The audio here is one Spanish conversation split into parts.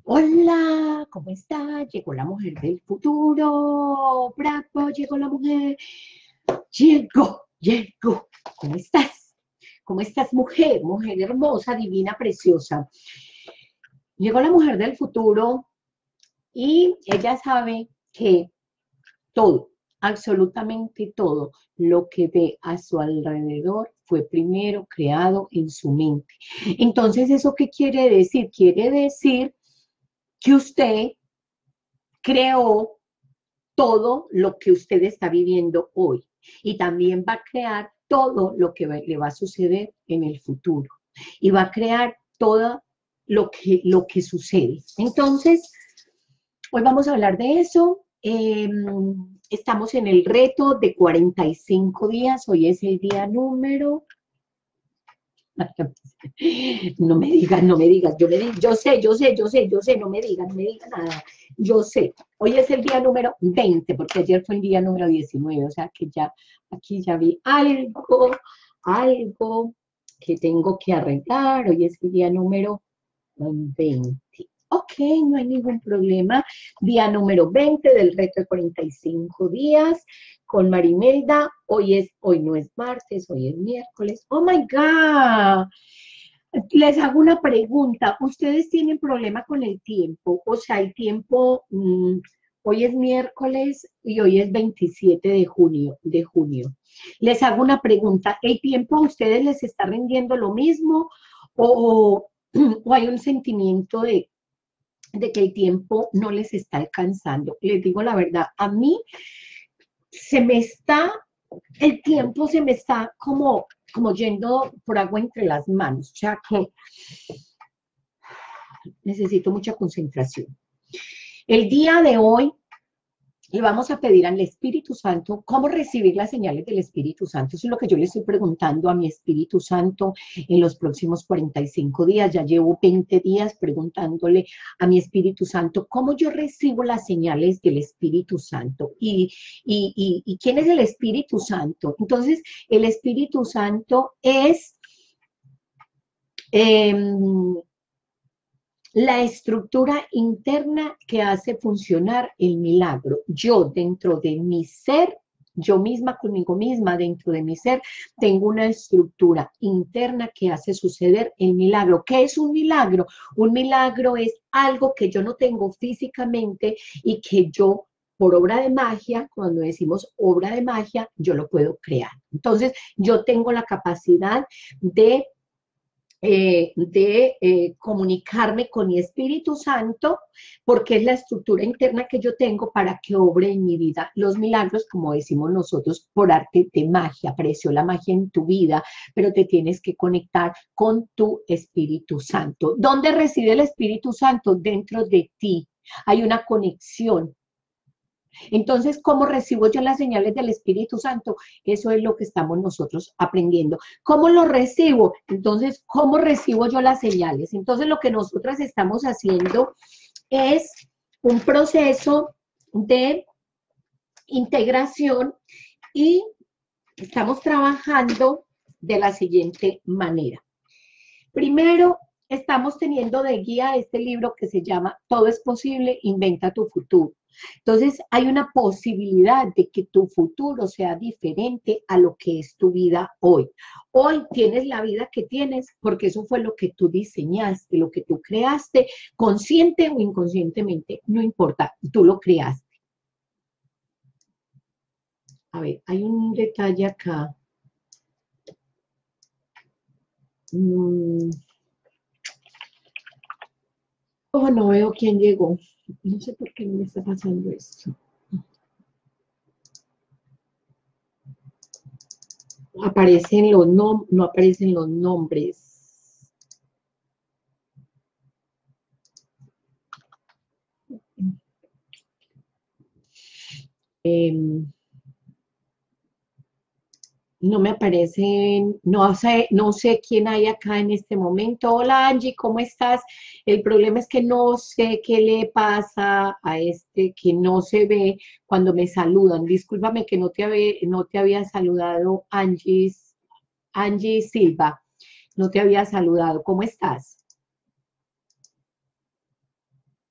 Hola, ¿cómo está? Llegó la mujer del futuro. Bravo, llegó la mujer. Llegó. ¿Cómo estás? ¿Cómo estás, mujer? Mujer hermosa, divina, preciosa. Llegó la mujer del futuro y ella sabe que todo, absolutamente todo lo que ve a su alrededor fue primero creado en su mente. Entonces, ¿eso qué quiere decir? Quiere decir que usted creó todo lo que usted está viviendo hoy y también va a crear todo lo que le va a suceder en el futuro y va a crear todo lo que sucede. Entonces, hoy vamos a hablar de eso. Estamos en el reto de 45 días. Hoy es el día número. No me digas, yo sé, no me digas nada, yo sé. Hoy es el día número 20, porque ayer fue el día número 19, o sea que ya, aquí ya vi algo que tengo que arreglar. Hoy es el día número 20. Ok, no hay ningún problema. Día número 20 del reto de 45 días con Marimelda. Hoy no es martes, hoy es miércoles. Oh my God. Les hago una pregunta. ¿Ustedes tienen problema con el tiempo? O sea, el tiempo, hoy es miércoles y hoy es 27 de junio. Les hago una pregunta. ¿El tiempo a ustedes les está rindiendo lo mismo o, o hay un sentimiento de que el tiempo no les está alcanzando? Les digo la verdad, a mí se me está, el tiempo se me está como yendo por agua entre las manos, o sea que necesito mucha concentración. El día de hoy le vamos a pedir al Espíritu Santo cómo recibir las señales del Espíritu Santo. Eso es lo que yo le estoy preguntando a mi Espíritu Santo en los próximos 45 días. Ya llevo 20 días preguntándole a mi Espíritu Santo cómo yo recibo las señales del Espíritu Santo. ¿Y quién es el Espíritu Santo? Entonces, el Espíritu Santo es eh, la estructura interna que hace funcionar el milagro. Yo dentro de mi ser, yo misma conmigo misma, dentro de mi ser, tengo una estructura interna que hace suceder el milagro. ¿Qué es un milagro? Un milagro es algo que yo no tengo físicamente y que yo, por obra de magia, cuando decimos obra de magia, yo lo puedo crear. Entonces, yo tengo la capacidad de comunicarme con mi Espíritu Santo, porque es la estructura interna que yo tengo para que obre en mi vida los milagros, como decimos nosotros, por arte de magia. Apareció la magia en tu vida, pero te tienes que conectar con tu Espíritu Santo. ¿Dónde reside el Espíritu Santo? Dentro de ti. Hay una conexión. Entonces, ¿cómo recibo yo las señales del Espíritu Santo? Eso es lo que estamos nosotros aprendiendo. ¿Cómo lo recibo? Entonces, ¿cómo recibo yo las señales? Entonces, lo que nosotras estamos haciendo es un proceso de integración y estamos trabajando de la siguiente manera. Primero, estamos teniendo de guía este libro que se llama Todo es posible, inventa tu futuro. Entonces, hay una posibilidad de que tu futuro sea diferente a lo que es tu vida hoy. Hoy tienes la vida que tienes porque eso fue lo que tú diseñaste, lo que tú creaste, consciente o inconscientemente, no importa, tú lo creaste. A ver, hay un detalle acá. Mm, oh, no veo quién llegó. No sé por qué no me está pasando esto. Aparecen los no aparecen los nombres. Eh, no me aparecen, no sé quién hay acá en este momento. Hola Angie, ¿cómo estás? El problema es que no sé qué le pasa a este que no se ve cuando me saludan. Discúlpame que no te había saludado, Angie Silva, no te había saludado. ¿Cómo estás?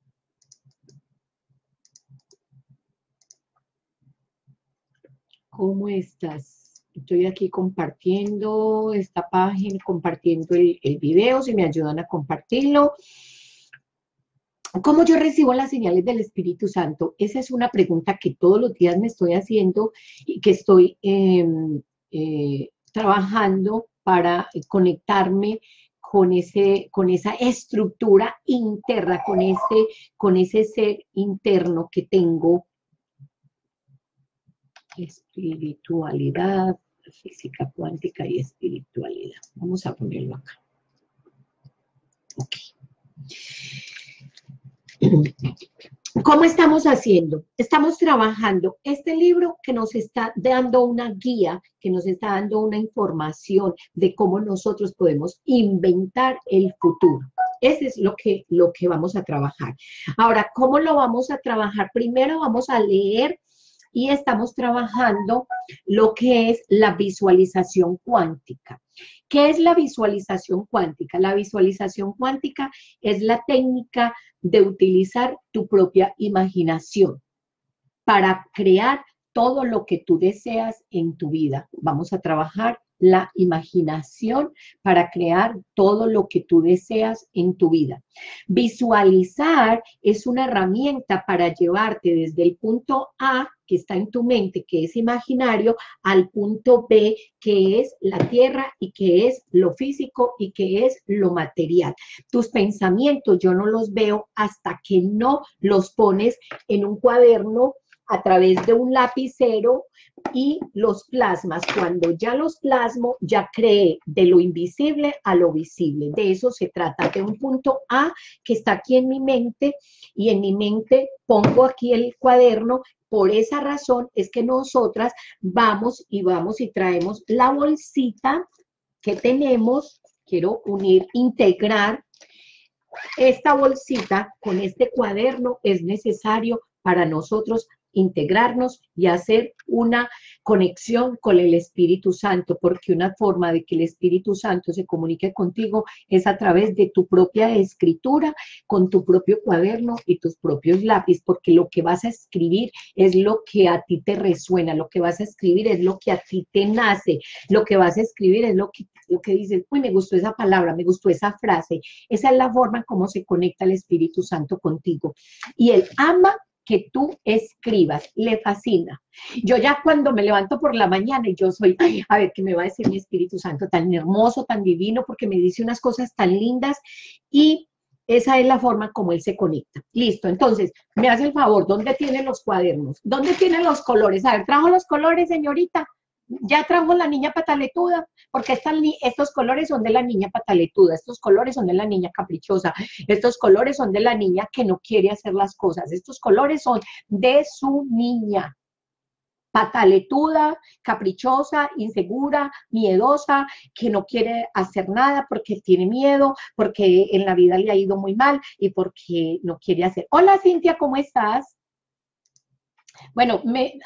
¿Cómo estás? Estoy aquí compartiendo esta página, compartiendo el video, si me ayudan a compartirlo. ¿Cómo yo recibo las señales del Espíritu Santo? Esa es una pregunta que todos los días me estoy haciendo y que estoy trabajando para conectarme con esa estructura interna, con ese ser interno que tengo. Espiritualidad, física cuántica y espiritualidad. Vamos a ponerlo acá. Ok. ¿Cómo estamos haciendo? Estamos trabajando este libro que nos está dando una guía, que nos está dando una información de cómo nosotros podemos inventar el futuro. Ese es lo que vamos a trabajar. Ahora, ¿cómo lo vamos a trabajar? Primero vamos a leer y estamos trabajando lo que es la visualización cuántica. ¿Qué es la visualización cuántica? La visualización cuántica es la técnica de utilizar tu propia imaginación para crear todo lo que tú deseas en tu vida. Vamos a trabajar la imaginación para crear todo lo que tú deseas en tu vida. Visualizar es una herramienta para llevarte desde el punto A, que está en tu mente, que es imaginario, al punto B, que es la tierra y que es lo físico y que es lo material. Tus pensamientos yo no los veo hasta que no los pones en un cuaderno a través de un lapicero y los plasmas. Cuando ya los plasmo, ya creé de lo invisible a lo visible. De eso se trata, de un punto A que está aquí en mi mente, y en mi mente pongo aquí el cuaderno. Por esa razón es que nosotras vamos y traemos la bolsita que tenemos. Quiero unir, integrar esta bolsita con este cuaderno. Es necesario para nosotros integrarnos y hacer una conexión con el Espíritu Santo, porque una forma de que el Espíritu Santo se comunique contigo es a través de tu propia escritura, con tu propio cuaderno y tus propios lápices, porque lo que vas a escribir es lo que a ti te resuena, lo que vas a escribir es lo que a ti te nace, lo que vas a escribir es lo que dices, uy, me gustó esa palabra, me gustó esa frase. Esa es la forma como se conecta el Espíritu Santo contigo. Y Él ama que tú escribas, le fascina. Yo ya cuando me levanto por la mañana y yo soy, ay, a ver, ¿qué me va a decir mi Espíritu Santo? Tan hermoso, tan divino, porque me dice unas cosas tan lindas, y esa es la forma como Él se conecta. Listo, entonces, me hace el favor, ¿dónde tienen los cuadernos? ¿Dónde tienen los colores? A ver, ¿trajo los colores, señorita? Ya trajo la niña pataletuda, porque estos colores son de la niña pataletuda, estos colores son de la niña caprichosa, estos colores son de la niña que no quiere hacer las cosas, estos colores son de su niña pataletuda, caprichosa, insegura, miedosa, que no quiere hacer nada porque tiene miedo, porque en la vida le ha ido muy mal y porque no quiere hacer. Hola, Cintia, ¿cómo estás? Bueno,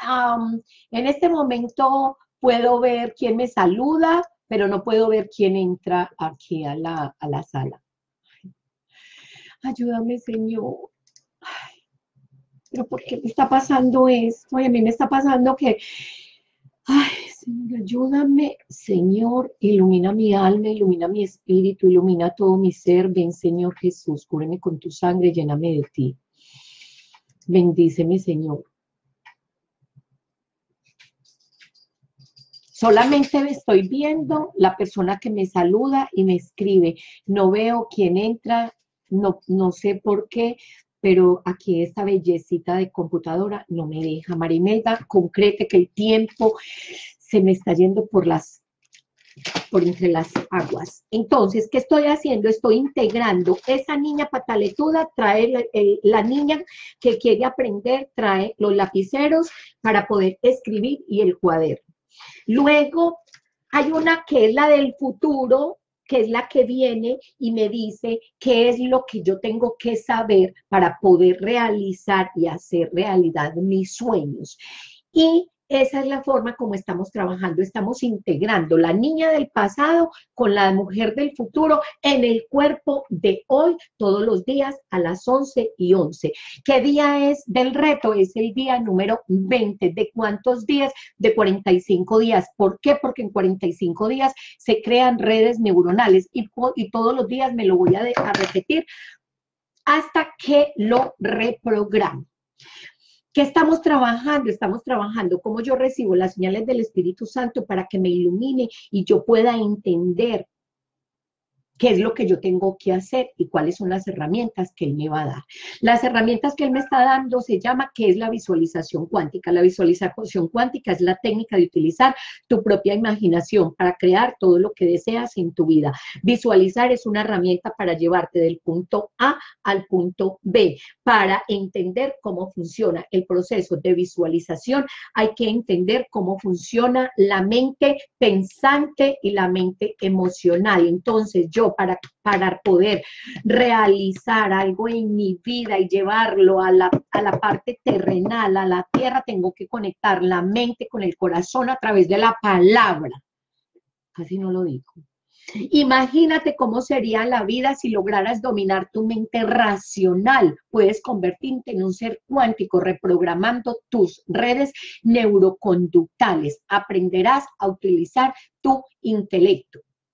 en este momento puedo ver quién me saluda, pero no puedo ver quién entra aquí a la sala. Ayúdame, Señor. Ay, pero ¿por qué me está pasando esto? Ay, a mí me está pasando que, ay, Señor, ayúdame, Señor, ilumina mi alma, ilumina mi espíritu, ilumina todo mi ser. Ven, Señor Jesús, cúbreme con tu sangre, lléname de ti. Bendíceme, Señor. Solamente estoy viendo la persona que me saluda y me escribe. No veo quién entra, no sé por qué, pero aquí esta bellecita de computadora no me deja. Marimelda, concrete que el tiempo se me está yendo por entre las aguas. Entonces, ¿qué estoy haciendo? Estoy integrando esa niña pataletuda, trae la niña que quiere aprender, trae los lapiceros para poder escribir y el cuaderno. Luego hay una que es la del futuro, que es la que viene y me dice qué es lo que yo tengo que saber para poder realizar y hacer realidad mis sueños. Y esa es la forma como estamos trabajando. Estamos integrando la niña del pasado con la mujer del futuro en el cuerpo de hoy, todos los días a las 11:11. ¿Qué día es del reto? Es el día número 20. ¿De cuántos días? De 45 días. ¿Por qué? Porque en 45 días se crean redes neuronales y todos los días me lo voy a repetir hasta que lo reprogramo. ¿Qué estamos trabajando? Estamos trabajando cómo yo recibo las señales del Espíritu Santo para que me ilumine y yo pueda entender qué es lo que yo tengo que hacer y cuáles son las herramientas que Él me va a dar. Las herramientas que Él me está dando se llama, ¿qué es la visualización cuántica? La visualización cuántica es la técnica de utilizar tu propia imaginación para crear todo lo que deseas en tu vida. Visualizar es una herramienta para llevarte del punto A al punto B, para entender cómo funciona el proceso de visualización. Hay que entender cómo funciona la mente pensante y la mente emocional. Entonces, yo para poder realizar algo en mi vida y llevarlo a la parte terrenal, a la tierra, tengo que conectar la mente con el corazón a través de la palabra. Casi no lo digo. Imagínate cómo sería la vida si lograras dominar tu mente racional. Puedes convertirte en un ser cuántico reprogramando tus redes neuroconductales. Aprenderás a utilizar tu intelecto.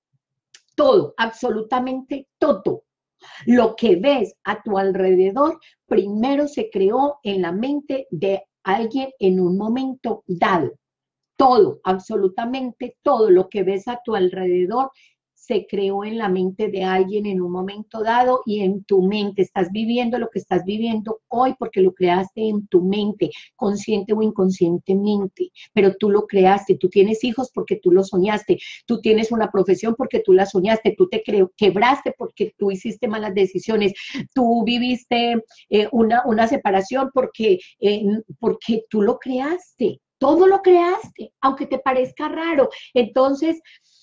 Todo, absolutamente todo. Lo que ves a tu alrededor primero se creó en la mente de alguien en un momento dado. Todo, absolutamente todo lo que ves a tu alrededor se creó en la mente de alguien en un momento dado y en tu mente. Estás viviendo lo que estás viviendo hoy porque lo creaste en tu mente, consciente o inconscientemente, pero tú lo creaste. Tú tienes hijos porque tú lo soñaste, tú tienes una profesión porque tú la soñaste, tú te quebraste porque tú hiciste malas decisiones, tú viviste una separación porque tú lo creaste. Todo lo creaste, aunque te parezca raro. Entonces,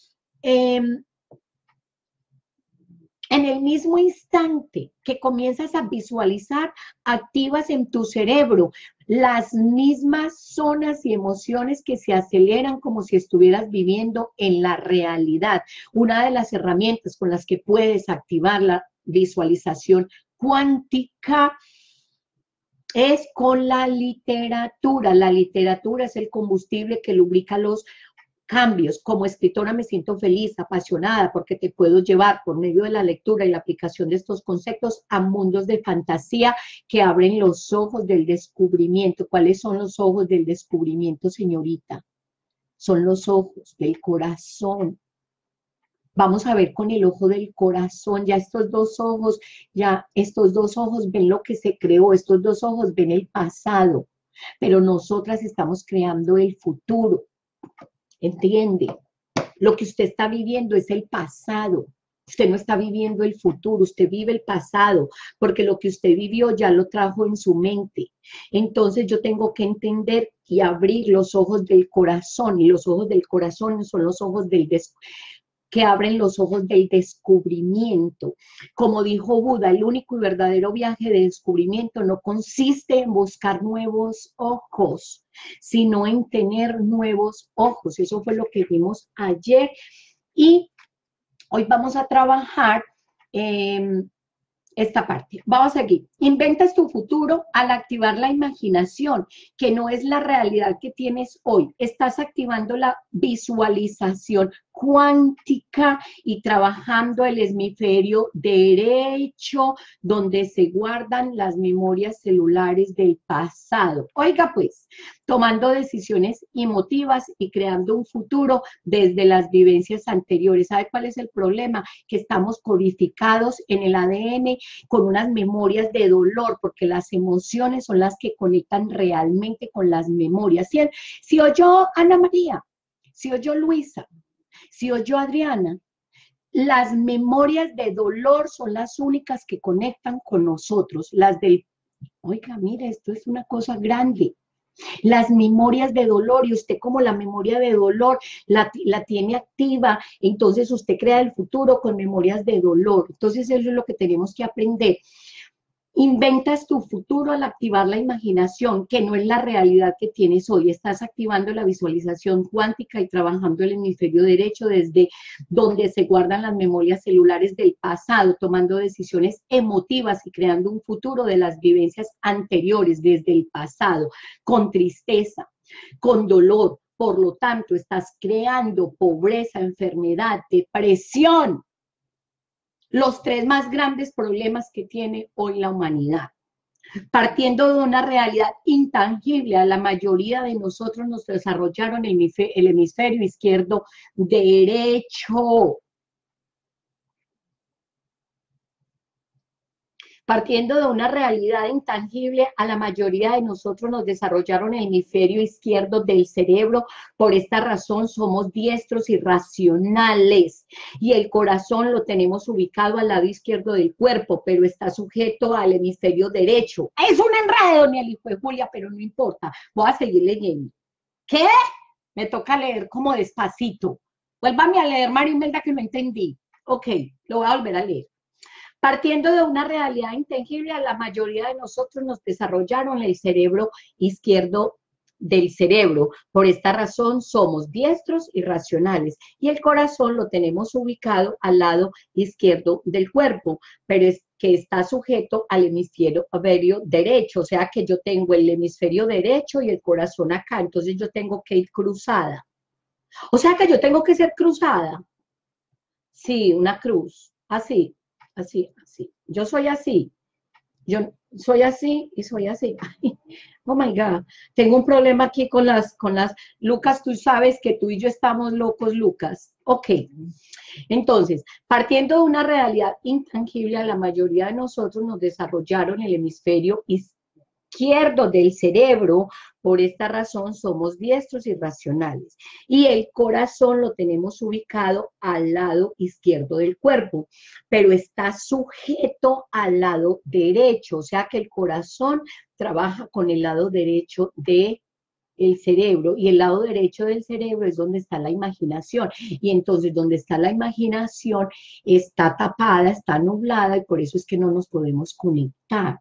en el mismo instante que comienzas a visualizar, activas en tu cerebro las mismas zonas y emociones que se aceleran como si estuvieras viviendo en la realidad. Una de las herramientas con las que puedes activar la visualización cuántica es con la literatura. La literatura es el combustible que lubrica los cambios. Como escritora me siento feliz, apasionada, porque te puedo llevar por medio de la lectura y la aplicación de estos conceptos a mundos de fantasía que abren los ojos del descubrimiento. ¿Cuáles son los ojos del descubrimiento, señorita? Son los ojos del corazón. Vamos a ver con el ojo del corazón, ya estos dos ojos ven lo que se creó, estos dos ojos ven el pasado, pero nosotras estamos creando el futuro. ¿Entiende? Lo que usted está viviendo es el pasado. Usted no está viviendo el futuro, usted vive el pasado, porque lo que usted vivió ya lo trajo en su mente. Entonces yo tengo que entender y abrir los ojos del corazón, y los ojos del corazón son los ojos que abren los ojos del descubrimiento. Como dijo Buda, el único y verdadero viaje de descubrimiento no consiste en buscar nuevos ojos, sino en tener nuevos ojos. Eso fue lo que vimos ayer. Y hoy vamos a trabajar esta parte. Vamos aquí. Inventas tu futuro al activar la imaginación, que no es la realidad que tienes hoy. Estás activando la visualización cuántica y trabajando el hemisferio derecho, donde se guardan las memorias celulares del pasado. Oiga, pues, tomando decisiones emotivas y creando un futuro desde las vivencias anteriores. ¿Sabe cuál es el problema? Que estamos codificados en el ADN con unas memorias de dolor, porque las emociones son las que conectan realmente con las memorias. Si oyó Ana María, si oyó Luisa, si oyó Adriana, las memorias de dolor son las únicas que conectan con nosotros. Las del, oiga, mire, esto es una cosa grande. Las memorias de dolor, y usted como la memoria de dolor la tiene activa, entonces usted crea el futuro con memorias de dolor. Entonces eso es lo que tenemos que aprender. Inventas tu futuro al activar la imaginación, que no es la realidad que tienes hoy. Estás activando la visualización cuántica y trabajando el hemisferio derecho desde donde se guardan las memorias celulares del pasado, tomando decisiones emotivas y creando un futuro de las vivencias anteriores desde el pasado, con tristeza, con dolor. Por lo tanto, estás creando pobreza, enfermedad, depresión, los tres más grandes problemas que tiene hoy la humanidad. Partiendo de una realidad intangible, a la mayoría de nosotros nos desarrollaron el hemisferio izquierdo derecho. Partiendo de una realidad intangible, a la mayoría de nosotros nos desarrollaron el hemisferio izquierdo del cerebro. Por esta razón somos diestros y racionales. Y el corazón lo tenemos ubicado al lado izquierdo del cuerpo, pero está sujeto al hemisferio derecho. Es un enredo, ni el hijo de Julia, pero no importa. Voy a seguir leyendo. ¿Qué? Me toca leer como despacito. Vuélvame a leer, María Imelda, que no entendí. Ok, lo voy a volver a leer. Partiendo de una realidad intangible, a la mayoría de nosotros nos desarrollaron el cerebro izquierdo del cerebro. Por esta razón somos diestros y racionales y el corazón lo tenemos ubicado al lado izquierdo del cuerpo, pero es que está sujeto al hemisferio derecho, o sea que yo tengo el hemisferio derecho y el corazón acá, entonces yo tengo que ir cruzada. O sea que yo tengo que ser cruzada. Sí, una cruz, así, así, así. Yo soy así, yo soy así y soy así. Oh my God, tengo un problema aquí Lucas, tú sabes que tú y yo estamos locos, Lucas. Ok, entonces, partiendo de una realidad intangible, a la mayoría de nosotros nos desarrollaron el hemisferio izquierdo del cerebro. Por esta razón somos diestros y racionales. Y el corazón lo tenemos ubicado al lado izquierdo del cuerpo, pero está sujeto al lado derecho, o sea que el corazón trabaja con el lado derecho de el cerebro, y el lado derecho del cerebro es donde está la imaginación, y entonces donde está la imaginación está tapada, está nublada, y por eso es que no nos podemos conectar.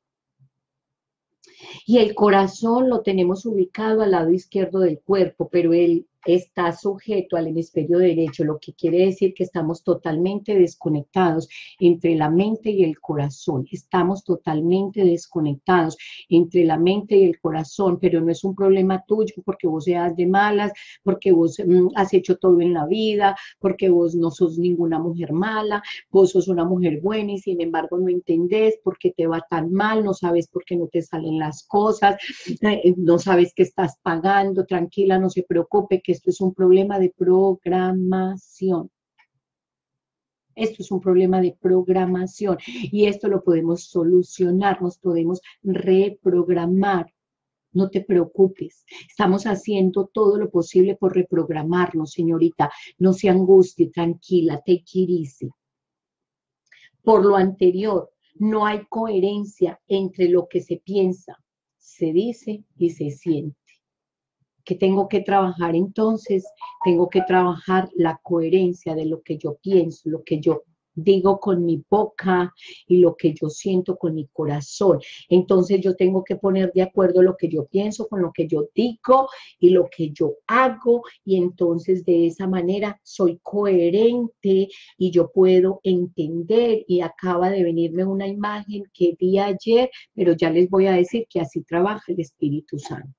Y el corazón lo tenemos ubicado al lado izquierdo del cuerpo, pero él está sujeto al hemisferio derecho, lo que quiere decir que estamos totalmente desconectados entre la mente y el corazón. Estamos totalmente desconectados entre la mente y el corazón, pero no es un problema tuyo porque vos seas de malas, porque vos has hecho todo en la vida, porque vos no sos ninguna mujer mala, vos sos una mujer buena y sin embargo no entendés por qué te va tan mal, no sabes por qué no te salen las cosas, no sabes qué estás pagando, tranquila, no se preocupe, que esto es un problema de programación. Esto es un problema de programación y esto lo podemos solucionar, nos podemos reprogramar. No te preocupes, estamos haciendo todo lo posible por reprogramarnos, señorita. No se angustie, tranquila, take it easy. Por lo anterior, no hay coherencia entre lo que se piensa, se dice y se siente. ¿Qué tengo que trabajar entonces? Tengo que trabajar la coherencia de lo que yo pienso, lo que yo digo con mi boca y lo que yo siento con mi corazón. Entonces yo tengo que poner de acuerdo lo que yo pienso con lo que yo digo y lo que yo hago, y entonces de esa manera soy coherente y yo puedo entender. Y acaba de venirme una imagen que vi ayer, pero ya les voy a decir que así trabaja el Espíritu Santo.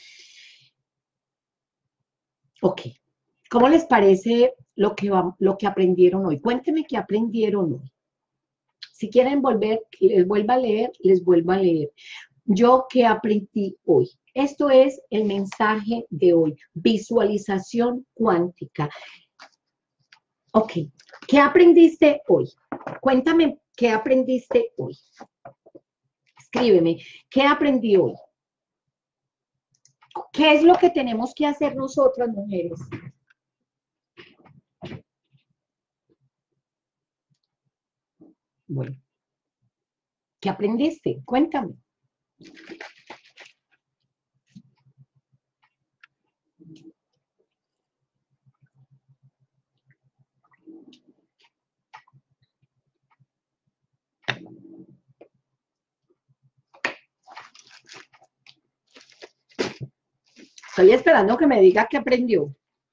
Ok, ¿cómo les parece lo que aprendieron hoy? Cuéntenme qué aprendieron hoy. Si quieren volver, les vuelvo a leer, les vuelvo a leer. Yo qué aprendí hoy. Esto es el mensaje de hoy. Visualización cuántica. Ok, ¿qué aprendiste hoy? Cuéntame, ¿qué aprendiste hoy? Escríbeme, ¿qué aprendí hoy? ¿Qué es lo que tenemos que hacer nosotras, mujeres? Bueno, ¿qué aprendiste? Cuéntame. Estoy esperando que me diga qué aprendió.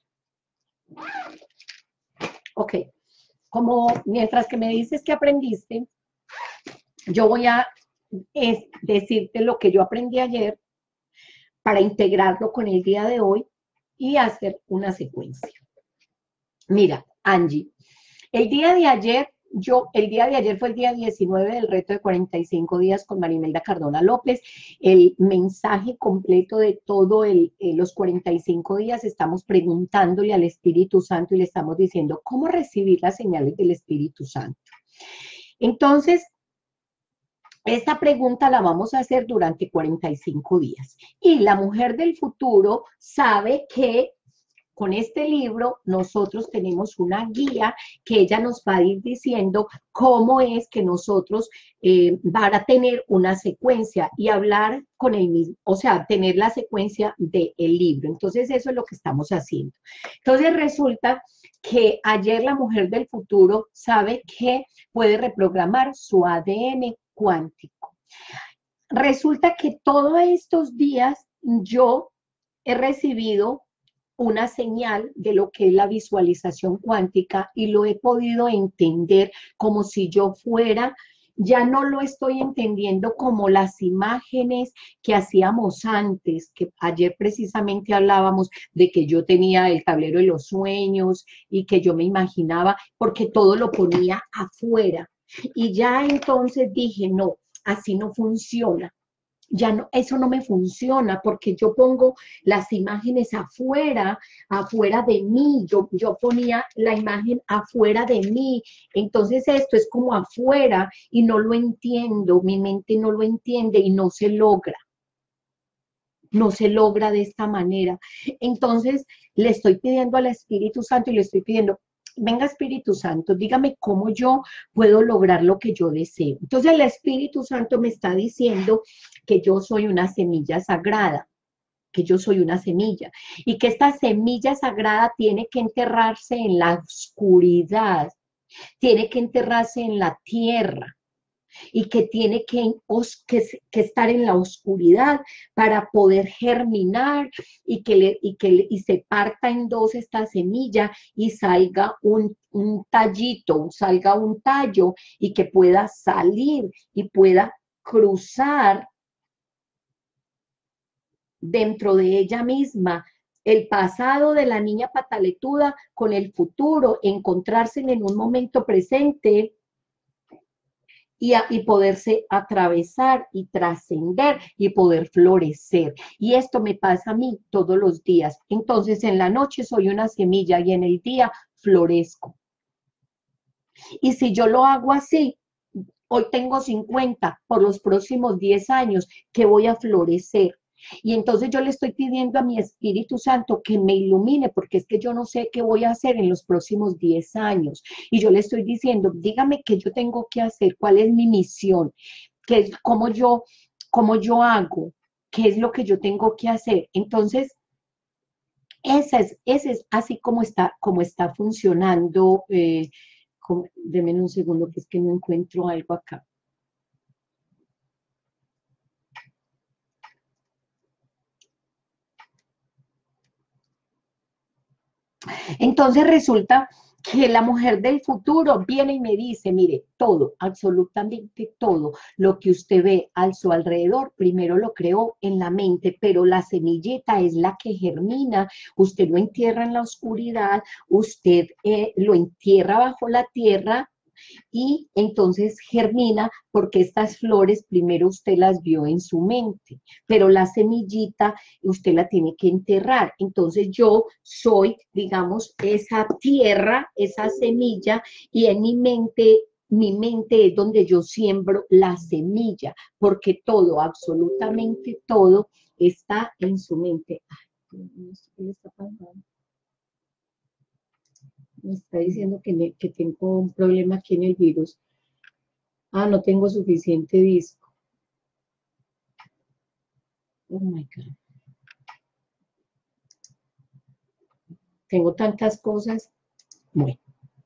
Ok, como mientras que me dices que aprendiste, yo voy a decirte lo que yo aprendí ayer para integrarlo con el día de hoy y hacer una secuencia. Mira, Angie, el día de ayer fue el día 19 del reto de 45 días con Marimelda Cardona López. El mensaje completo de todos los 45 días estamos preguntándole al Espíritu Santo y le estamos diciendo cómo recibir las señales del Espíritu Santo. Entonces, esta pregunta la vamos a hacer durante 45 días. Y la mujer del futuro sabe que con este libro nosotros tenemos una guía que ella nos va a ir diciendo cómo es que nosotros van a tener una secuencia y hablar con el mismo, o sea, tener la secuencia del libro. Entonces eso es lo que estamos haciendo. Entonces resulta que ayer la mujer del futuro sabe que puede reprogramar su ADN cuántico. Resulta que todos estos días yo he recibido una señal de lo que es la visualización cuántica y lo he podido entender como si yo fuera, ya no lo estoy entendiendo como las imágenes que hacíamos antes, que ayer precisamente hablábamos de que yo tenía el tablero de los sueños y que yo me imaginaba, porque todo lo ponía afuera. Y ya entonces dije, no, así no funciona. Ya no, eso no me funciona porque yo pongo las imágenes afuera de mí, yo ponía la imagen afuera de mí, entonces esto es como afuera y no lo entiendo, mi mente no lo entiende y no se logra de esta manera. Entonces le estoy pidiendo al Espíritu Santo y le estoy pidiendo, venga Espíritu Santo, dígame cómo yo puedo lograr lo que yo deseo. Entonces el Espíritu Santo me está diciendo que yo soy una semilla sagrada, que yo soy una semilla y que esta semilla sagrada tiene que enterrarse en la oscuridad, tiene que enterrarse en la tierra y que tiene que estar en la oscuridad para poder germinar y se parta en dos esta semilla y salga un tallito, salga un tallo y que pueda salir y pueda cruzar dentro de ella misma el pasado de la niña pataletuda con el futuro, encontrarse en un momento presente y poderse atravesar y trascender y poder florecer. Y esto me pasa a mí todos los días. Entonces en la noche soy una semilla y en el día florezco. Y si yo lo hago así, hoy tengo 50, por los próximos 10 años que voy a florecer. Y entonces yo le estoy pidiendo a mi Espíritu Santo que me ilumine, porque es que yo no sé qué voy a hacer en los próximos 10 años. Y yo le estoy diciendo, dígame qué yo tengo que hacer, cuál es mi misión, cómo yo hago, qué es lo que yo tengo que hacer. Entonces, ese es así como está funcionando. Deme un segundo, que es que no encuentro algo acá. Entonces resulta que la mujer del futuro viene y me dice, mire, todo, absolutamente todo lo que usted ve a su alrededor, primero lo creó en la mente, pero la semilleta es la que germina, usted lo entierra en la oscuridad, usted lo entierra bajo la tierra, y entonces germina porque estas flores primero usted las vio en su mente, pero la semillita usted la tiene que enterrar. Entonces yo soy, digamos, esa tierra, esa semilla, y en mi mente es donde yo siembro la semilla, porque todo, absolutamente todo, está en su mente. Ay, ¿qué le está pasando? Me está diciendo que tengo un problema aquí en el virus. Ah, no tengo suficiente disco. Oh my God. Tengo tantas cosas. Bueno.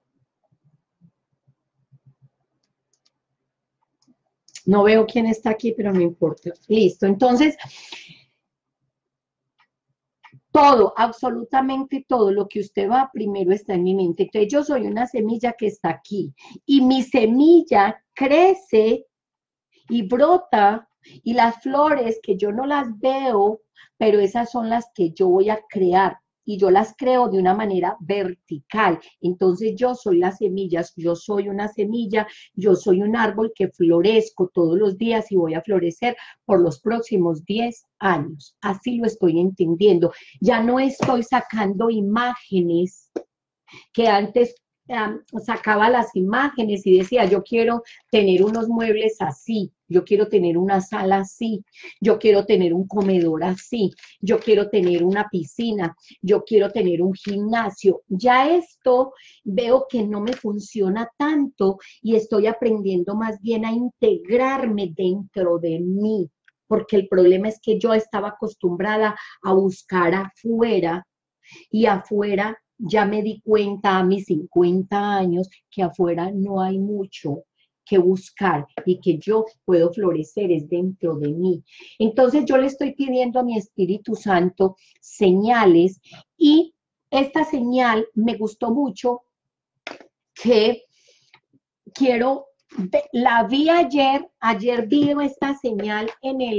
No veo quién está aquí, pero no importa. Listo. Entonces, Todo, absolutamente todo lo que usted va primero está en mi mente. Entonces yo soy una semilla que está aquí y mi semilla crece y brota y las flores que yo no las veo, pero esas son las que yo voy a crear y yo las creo de una manera vertical. Entonces yo soy las semillas, yo soy una semilla, yo soy un árbol que florezco todos los días y voy a florecer por los próximos 10 años. Así lo estoy entendiendo. Ya no estoy sacando imágenes que antes sacaba las imágenes y decía, yo quiero tener unos muebles así, yo quiero tener una sala así, yo quiero tener un comedor así, yo quiero tener una piscina, yo quiero tener un gimnasio. Ya esto veo que no me funciona tanto y estoy aprendiendo más bien a integrarme dentro de mí, porque el problema es que yo estaba acostumbrada a buscar afuera y afuera ya me di cuenta a mis 50 años que afuera no hay mucho que buscar y que yo puedo florecer es dentro de mí. Entonces yo le estoy pidiendo a mi Espíritu Santo señales y esta señal me gustó mucho que quiero, la vi ayer vi esta señal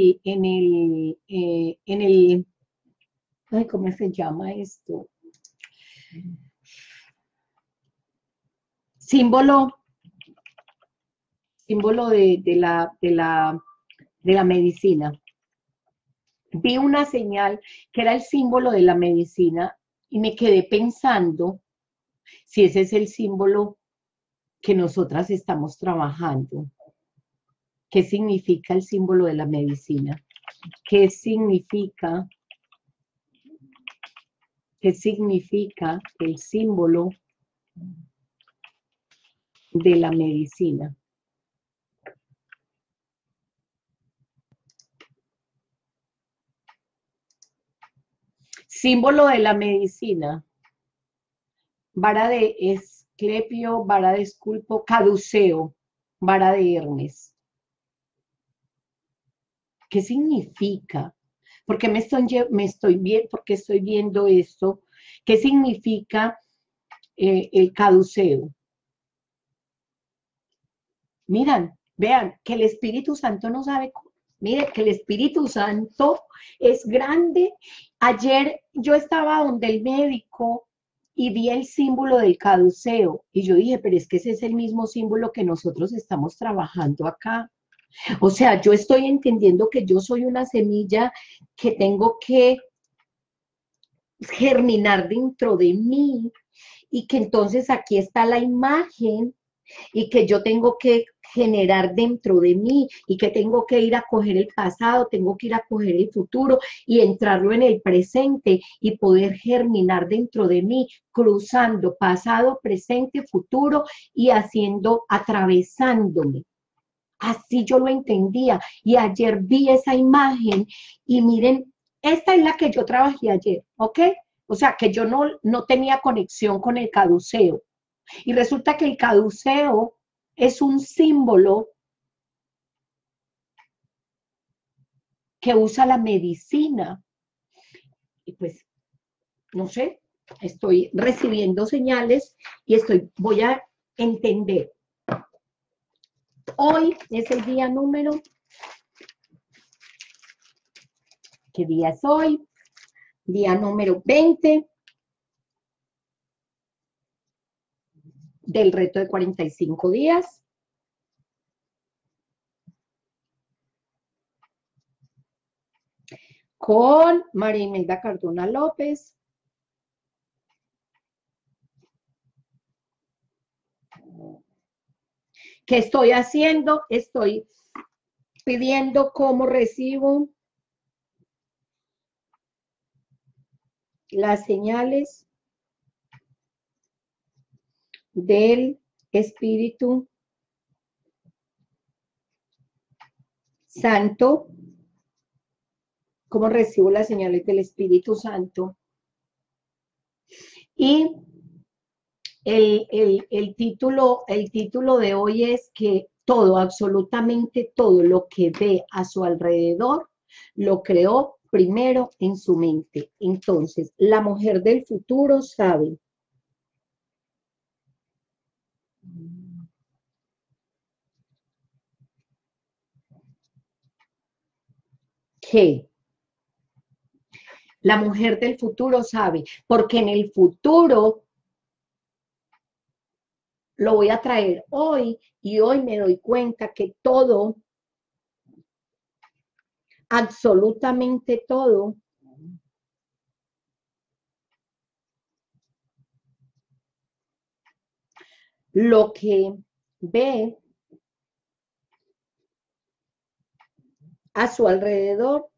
ay, ¿cómo se llama esto? Símbolo símbolo de la medicina. Vi una señal que era el símbolo de la medicina y me quedé pensando si ese es el símbolo que nosotras estamos trabajando. ¿Qué significa el símbolo de la medicina? ¿Qué significa el símbolo de la medicina? Símbolo de la medicina. Vara de Esclepio, vara de Esculpo, caduceo, vara de Hermes. ¿Qué significa? ¿Por qué porque estoy viendo esto? ¿Qué significa el caduceo? Miran, vean, que el Espíritu Santo no sabe cómo. Mire, que el Espíritu Santo es grande. Ayer yo estaba donde el médico y vi el símbolo del caduceo y yo dije, pero es que ese es el mismo símbolo que nosotros estamos trabajando acá. O sea, yo estoy entendiendo que yo soy una semilla que tengo que germinar dentro de mí y que entonces aquí está la imagen y que yo tengo que generar dentro de mí y que tengo que ir a coger el pasado, tengo que ir a coger el futuro y entrarlo en el presente y poder germinar dentro de mí, cruzando pasado, presente, futuro y haciendo, atravesándome. Así yo lo entendía. Y ayer vi esa imagen y miren, esta es la que yo trabajé ayer, ¿ok? O sea, que yo no tenía conexión con el caduceo. Y resulta que el caduceo es un símbolo que usa la medicina. Y pues, no sé, estoy recibiendo señales y voy a entender. Hoy es el día número, ¿qué día es hoy? Día número 20 del reto de 45 días. Con María Imelda Cardona López. ¿Qué estoy haciendo? Estoy pidiendo cómo recibo las señales del Espíritu Santo. ¿Cómo recibo las señales del Espíritu Santo? Y el título de hoy es que todo, absolutamente todo lo que ve a su alrededor, lo creó primero en su mente. Entonces, la mujer del futuro sabe que la mujer del futuro sabe, porque en el futuro lo voy a traer hoy y hoy me doy cuenta que todo, absolutamente todo, lo que ve a su alrededor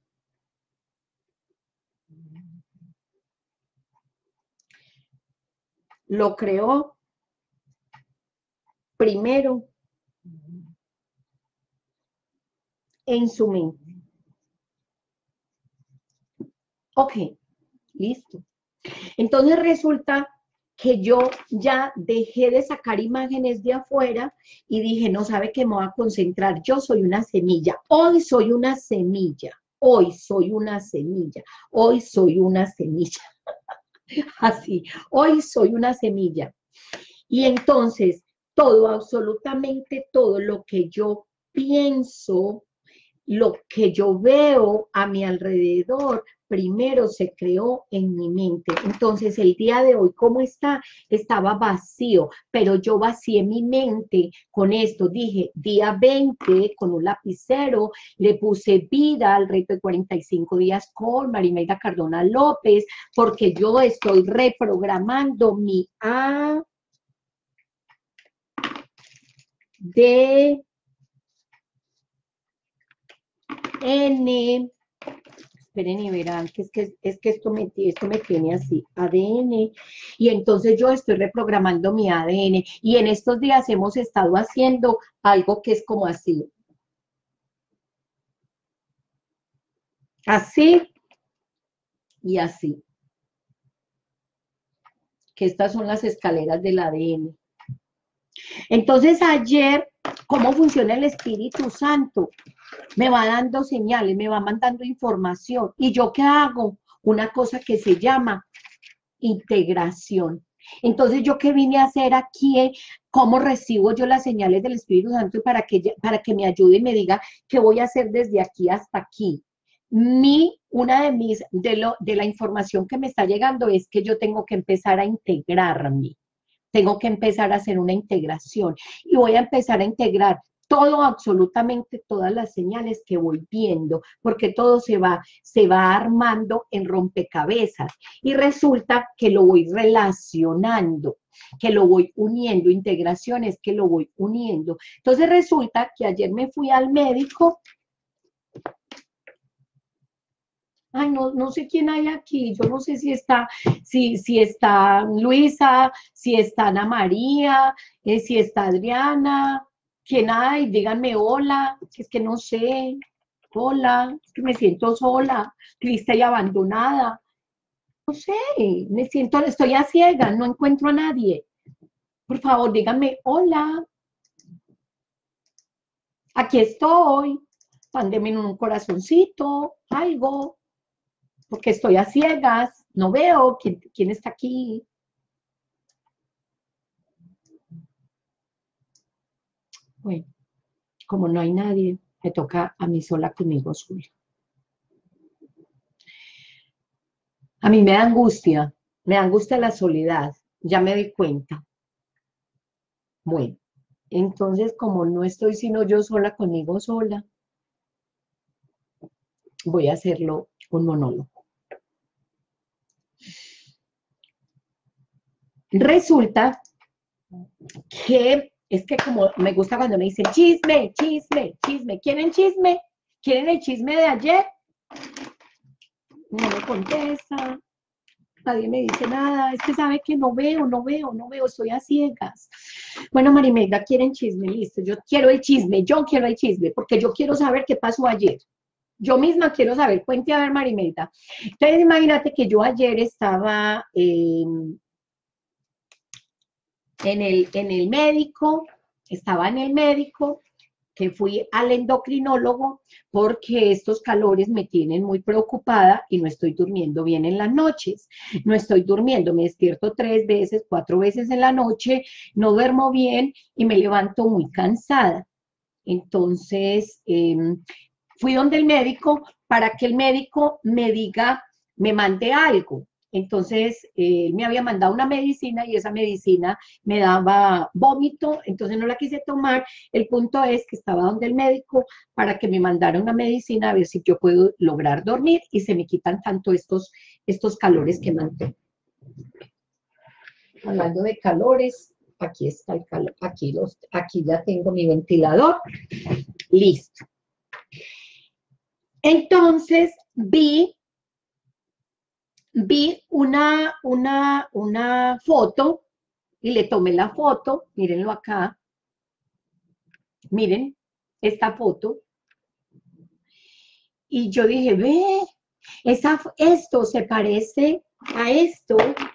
lo creó primero en su mente. Ok, listo. Entonces resulta que yo ya dejé de sacar imágenes de afuera y dije, no sabe qué me voy a concentrar, yo soy una semilla, hoy soy una semilla, hoy soy una semilla, hoy soy una semilla, así, hoy soy una semilla. Y entonces todo, absolutamente todo lo que yo pienso, lo que yo veo a mi alrededor, primero se creó en mi mente. Entonces, el día de hoy, ¿cómo está? Estaba vacío, pero yo vacié mi mente con esto. Dije, día 20, con un lapicero, le puse vida al reto de 45 días con Marimelda Cardona López, porque yo estoy reprogramando mi ADN. Esperen y verán que esto me tiene así, ADN, y entonces yo estoy reprogramando mi ADN, y en estos días hemos estado haciendo algo que es como así, así y así, que estas son las escaleras del ADN. Entonces ayer, ¿cómo funciona el Espíritu Santo? Me va dando señales, me va mandando información, ¿y yo qué hago? Una cosa que se llama integración. Entonces, ¿yo qué vine a hacer aquí? ¿Cómo recibo yo las señales del Espíritu Santo para que me ayude y me diga qué voy a hacer desde aquí hasta aquí? Una de la información que me está llegando es que yo tengo que empezar a integrarme. Tengo que empezar a hacer una integración y voy a empezar a integrar todo, absolutamente todas las señales que voy viendo, porque todo se va armando en rompecabezas y resulta que lo voy relacionando, que lo voy uniendo, integración es que lo voy uniendo. Entonces resulta que ayer me fui al médico. Ay, no sé quién hay aquí, yo no sé si está Luisa, si está Ana María, si está Adriana, quién hay, díganme hola, es que no sé, hola, es que me siento sola, triste y abandonada, no sé, estoy a ciegas, no encuentro a nadie, por favor díganme hola, aquí estoy, mándeme un corazoncito, algo, porque estoy a ciegas, no veo quién está aquí. Bueno, como no hay nadie, me toca a mí sola conmigo sola. A mí me da angustia la soledad, ya me di cuenta. Bueno, entonces como no estoy sino yo sola conmigo sola, voy a hacerlo un monólogo. Resulta que es que como me gusta cuando me dicen chisme, chisme, chisme, ¿quieren chisme? ¿Quieren el chisme de ayer? No me contesta, nadie me dice nada, es que sabe que no veo, estoy a ciegas. Bueno, Marimelda, ¿quieren chisme? Listo, yo quiero el chisme, porque yo quiero saber qué pasó ayer. Yo misma quiero saber, cuente a ver, Marimelda. Entonces, imagínate que yo ayer estaba en el médico, estaba en el médico, que fui al endocrinólogo porque estos calores me tienen muy preocupada y no estoy durmiendo bien en las noches. No estoy durmiendo, me despierto 3 veces, 4 veces en la noche, no duermo bien y me levanto muy cansada. Entonces, fui donde el médico para que el médico me diga, me mande algo. Entonces, él me había mandado una medicina y esa medicina me daba vómito, entonces no la quise tomar. El punto es que estaba donde el médico para que me mandara una medicina a ver si yo puedo lograr dormir y se me quitan tanto estos calores que mantengo. Hablando de calores, aquí está el calor, aquí ya tengo mi ventilador, listo. Entonces vi una foto y le tomé la foto, mírenlo acá, miren esta foto, y yo dije, ve, esto se parece a esto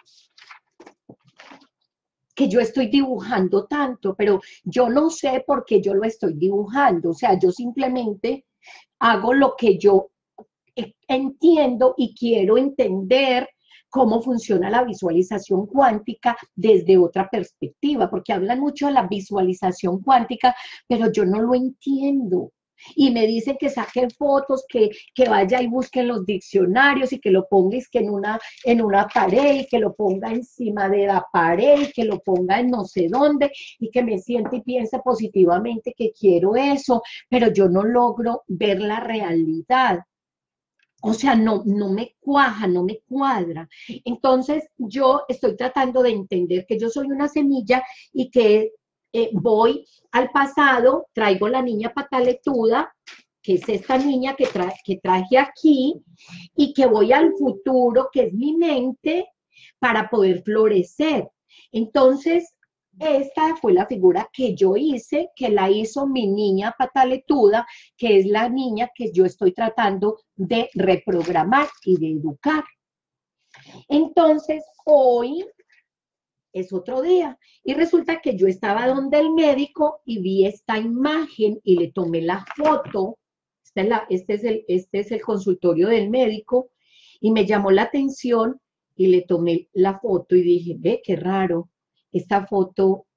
que yo estoy dibujando tanto, pero yo no sé por qué yo lo estoy dibujando, o sea, yo simplemente hago lo que yo entiendo y quiero entender cómo funciona la visualización cuántica desde otra perspectiva, porque hablan mucho de la visualización cuántica, pero yo no lo entiendo. Y me dicen que saque fotos, que vaya y busque en los diccionarios y que lo ponga que en una pared y que lo ponga encima de la pared y que lo ponga en no sé dónde y que me siente y piense positivamente que quiero eso, pero yo no logro ver la realidad. O sea, no me cuaja, no me cuadra. Entonces, yo estoy tratando de entender que yo soy una semilla y que voy al pasado, traigo la niña pataletuda, que es esta niña que traje aquí, y que voy al futuro, que es mi mente, para poder florecer. Entonces, esta fue la figura que yo hice, que la hizo mi niña pataletuda, que es la niña que yo estoy tratando de reprogramar y de educar. Entonces, hoy es otro día y resulta que yo estaba donde el médico y vi esta imagen y le tomé la foto. Este es el consultorio del médico y me llamó la atención y le tomé la foto y dije, ve, qué raro, esta foto,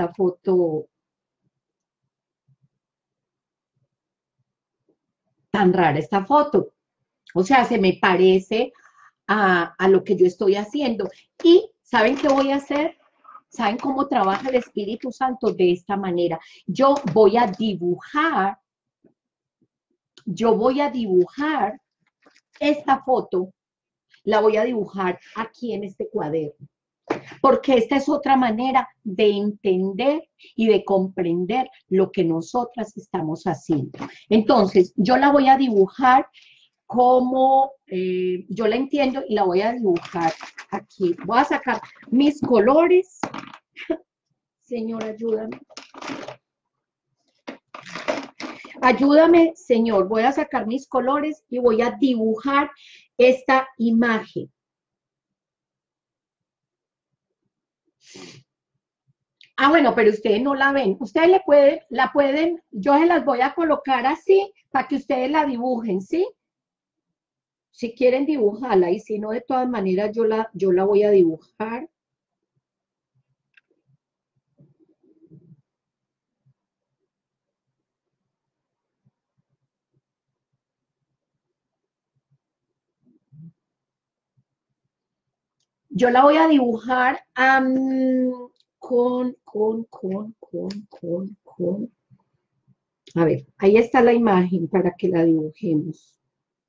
tan rara esta foto. O sea, se me parece a lo que yo estoy haciendo. Y ¿saben qué voy a hacer? ¿Saben cómo trabaja el Espíritu Santo? De esta manera. Yo voy a dibujar esta foto, la voy a dibujar aquí en este cuaderno. Porque esta es otra manera de entender y de comprender lo que nosotras estamos haciendo. Entonces, yo la voy a dibujar como yo la entiendo y la voy a dibujar aquí. Voy a sacar mis colores. Señor, ayúdame. Ayúdame, Señor. Voy a sacar mis colores y voy a dibujar esta imagen. Ah, bueno, pero ustedes no la ven. Ustedes la pueden, yo se las voy a colocar así para que ustedes la dibujen, ¿sí? Si quieren dibujarla y si no, de todas maneras yo la voy a dibujar. Yo la voy a dibujar con. A ver, ahí está la imagen para que la dibujemos.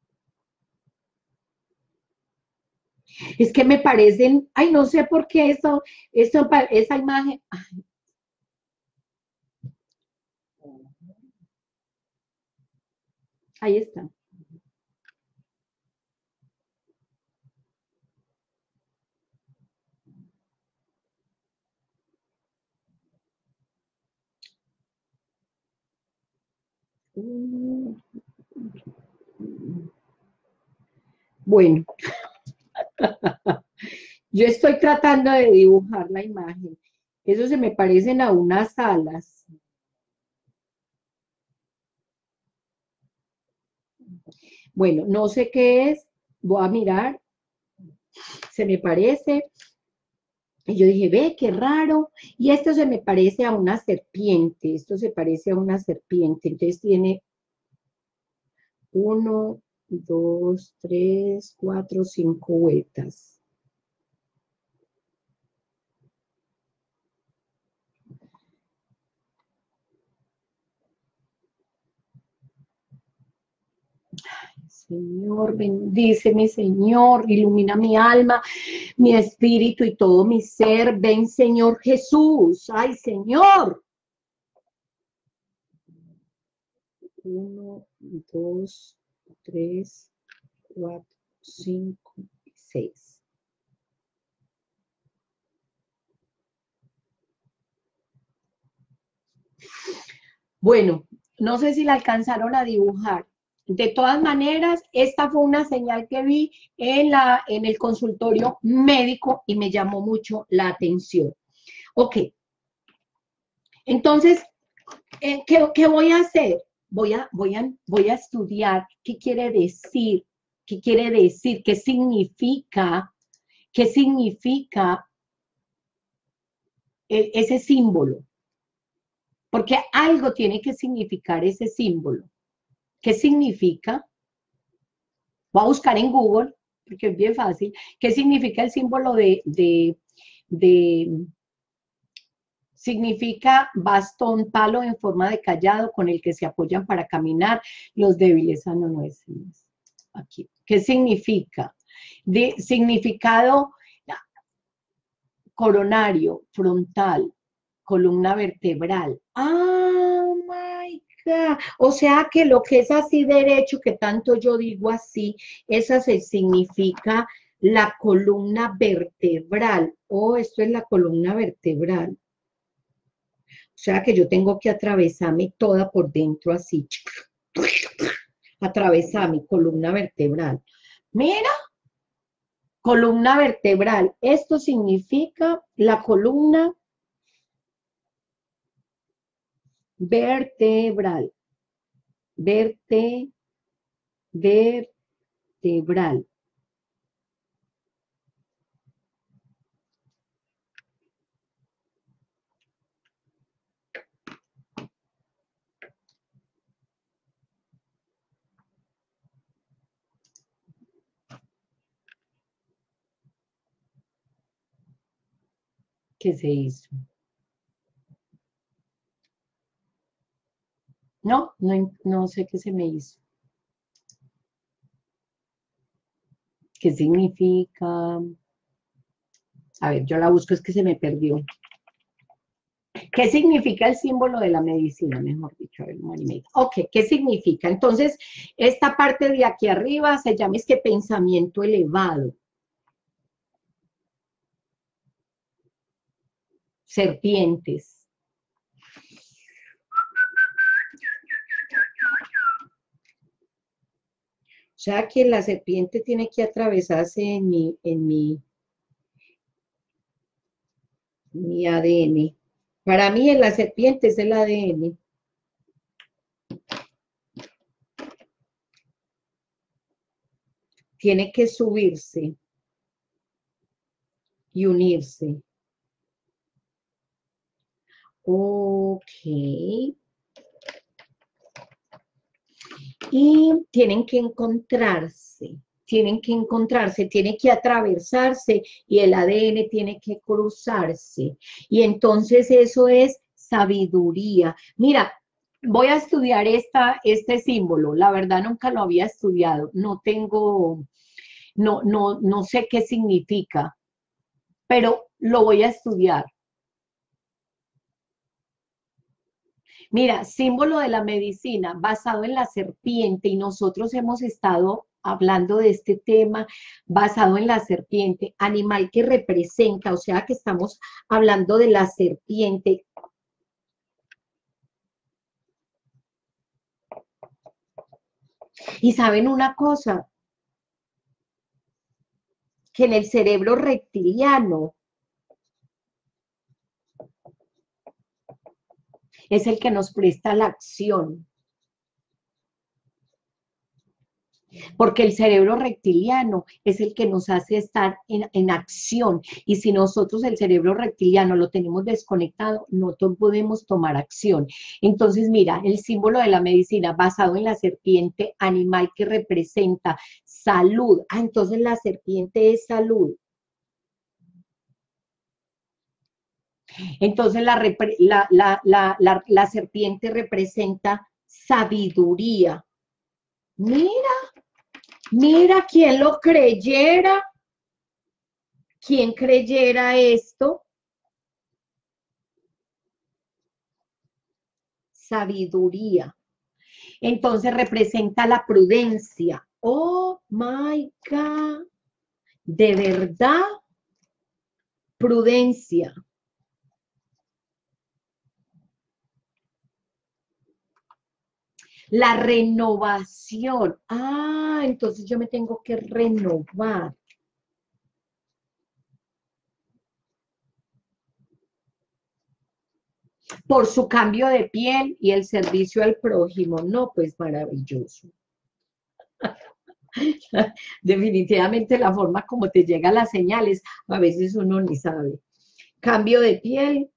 Es que me parecen, ay, no sé por qué esa imagen. Ay. Ahí está. Bueno, yo estoy tratando de dibujar la imagen. Eso se me parecen a unas alas. Bueno, no sé qué es, voy a mirar, se me parece. Y yo dije, ve, qué raro. Y esto se me parece a una serpiente, esto se parece a una serpiente. Entonces tiene uno, dos, tres, cuatro, cinco vueltas. Señor, bendice mi Señor, ilumina mi alma, mi espíritu y todo mi ser. Ven, Señor Jesús. Ay, Señor. Uno, dos, tres, cuatro, cinco, seis. Bueno, no sé si la alcanzaron a dibujar. De todas maneras, esta fue una señal que vi en el consultorio médico y me llamó mucho la atención. Ok, entonces, ¿qué voy a hacer? Voy a estudiar qué quiere decir, qué significa ese símbolo, porque algo tiene que significar ese símbolo. ¿Qué significa? Voy a buscar en Google, porque es bien fácil, qué significa el símbolo de significa bastón, palo en forma de callado con el que se apoyan para caminar los débiles. Ah, no, no es aquí. ¿Qué significa? De significado coronario, frontal, columna vertebral. Ah, my God. O sea que lo que es así derecho, que tanto yo digo así, esa se significa la columna vertebral. Oh, esto es la columna vertebral. O sea que yo tengo que atravesarme toda por dentro así. Atravesar mi columna vertebral. Mira, columna vertebral. Esto significa la columna vertebral. Vertebral. ¿Qué se hizo? No, no, no sé qué se me hizo. ¿Qué significa? A ver, yo la busco, es que se me perdió. ¿Qué significa el símbolo de la medicina? Mejor dicho, a ver, un momento. Ok, ¿qué significa? Entonces, esta parte de aquí arriba se llama es que pensamiento elevado. Serpientes. O sea que la serpiente tiene que atravesarse mi ADN. Para mí en la serpiente es el ADN. Tiene que subirse y unirse. Ok. Y tiene que atravesarse y el ADN tiene que cruzarse. Y entonces eso es sabiduría. Mira, voy a estudiar este símbolo. La verdad nunca lo había estudiado. No sé qué significa, pero lo voy a estudiar. Mira, símbolo de la medicina basado en la serpiente y nosotros hemos estado hablando de este tema basado en la serpiente, animal que representa, o sea que estamos hablando de la serpiente. Y saben una cosa, que en el cerebro reptiliano es el que nos presta la acción. Porque el cerebro reptiliano es el que nos hace estar en acción. Y si nosotros el cerebro reptiliano lo tenemos desconectado, no podemos tomar acción. Entonces, mira, el símbolo de la medicina basado en la serpiente, animal que representa salud. Ah, entonces la serpiente es salud. Entonces la serpiente representa sabiduría. Mira, mira, ¿quién lo creyera? ¿Quién creyera esto? Sabiduría. Entonces representa la prudencia. Oh my God. De verdad, prudencia. La renovación. Ah, entonces yo me tengo que renovar. Por su cambio de piel y el servicio al prójimo. No, pues maravilloso. Definitivamente la forma como te llegan las señales, a veces uno ni sabe. Cambio de piel.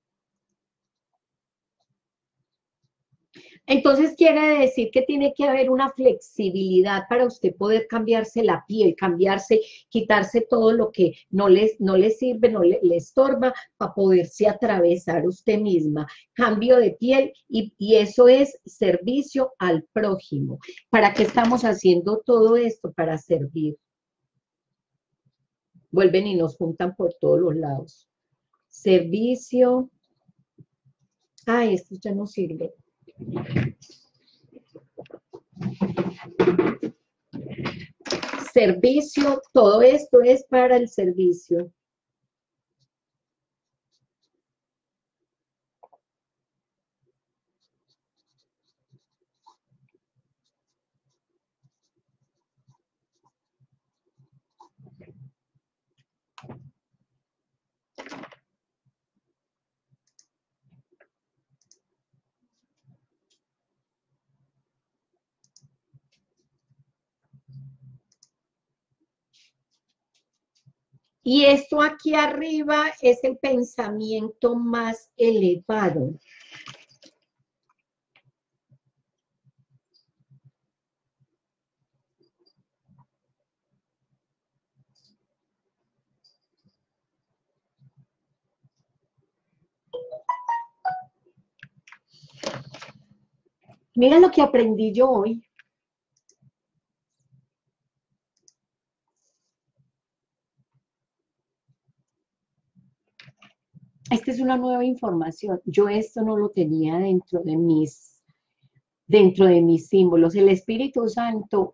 Entonces quiere decir que tiene que haber una flexibilidad para usted poder cambiarse la piel, cambiarse, quitarse todo lo que no le sirve, le estorba, para poderse atravesar usted misma. Cambio de piel y eso es servicio al prójimo. ¿Para qué estamos haciendo todo esto? Para servir. Vuelven y nos juntan por todos los lados. Servicio. Ay, esto ya no sirve. Servicio, todo esto es para el servicio. Y esto aquí arriba es el pensamiento más elevado. Mira lo que aprendí yo hoy. Esta es una nueva información. Yo esto no lo tenía dentro de mis símbolos. El Espíritu Santo